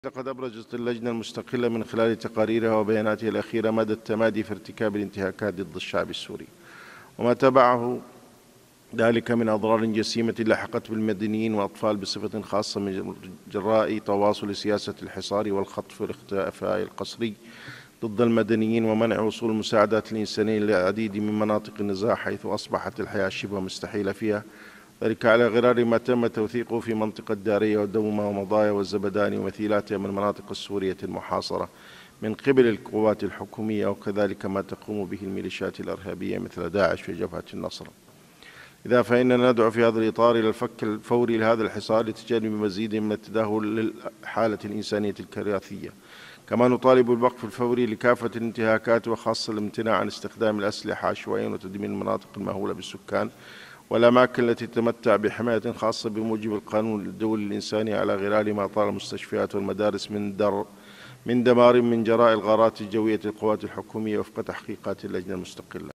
لقد أبرزت اللجنة المستقلة من خلال تقاريرها وبياناتها الأخيرة مدى التمادي في ارتكاب الانتهاكات ضد الشعب السوري، وما تبعه ذلك من أضرار جسيمة لحقت بالمدنيين وأطفال بصفة خاصة من جراء تواصل سياسة الحصار والخطف والاختفاء القسري ضد المدنيين ومنع وصول المساعدات الإنسانية للعديد من مناطق النزاع، حيث أصبحت الحياة شبه مستحيلة فيها، ذلك على غرار ما تم توثيقه في منطقة دارية ودومة ومضايا والزبداني ومثيلاتها من المناطق السورية المحاصرة من قبل القوات الحكومية، وكذلك ما تقوم به الميليشيات الإرهابية مثل داعش في جبهة النصر. إذا فإننا ندعو في هذا الإطار إلى الفك الفوري لهذا الحصار لتجنب مزيد من التدهور للحالة الإنسانية الكارثية، كما نطالب بالوقف الفوري لكافة الانتهاكات وخاصة الامتناع عن استخدام الأسلحة عشوائيا وتدمير المناطق المأهولة بالسكان والأماكن التي تتمتع بحماية خاصة بموجب القانون الدولي الإنساني، على غرار ما طال المستشفيات والمدارس من دمار من جراء الغارات الجوية للقوات الحكومية وفق تحقيقات اللجنة المستقلة.